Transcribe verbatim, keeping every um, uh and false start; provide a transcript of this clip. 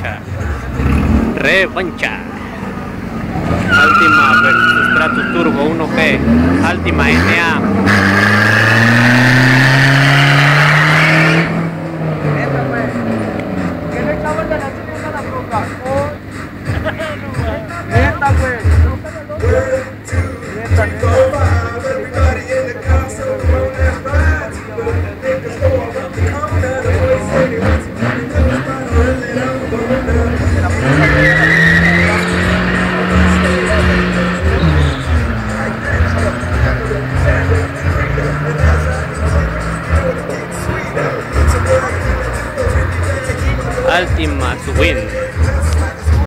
revancha. Revancha. Altima versus Stratus Turbo uno G. Altima N A. Altima to win.